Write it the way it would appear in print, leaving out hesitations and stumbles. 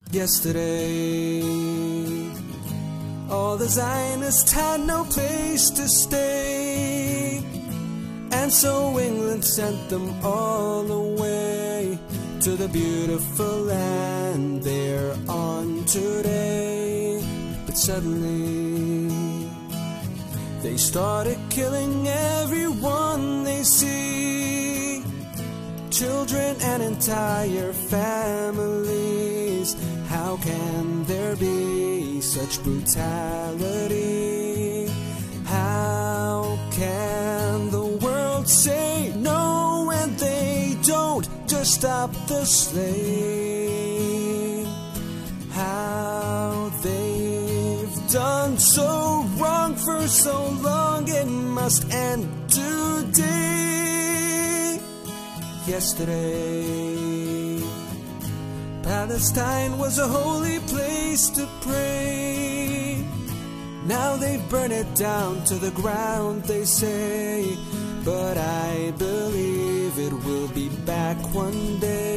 Yesterday, all the Zionists had no place to stay, and so England sent them all away to the beautiful land they're on today. But suddenly, they started killing everyone they see, children and entire families. How can there be such brutality? How can the world say no when they don't just stop the slave? How they've done so wrong for so long, it must end today. Yesterday, Palestine was a holy place to pray. Now they've burned it down to the ground, they say, but I believe it will be back one day.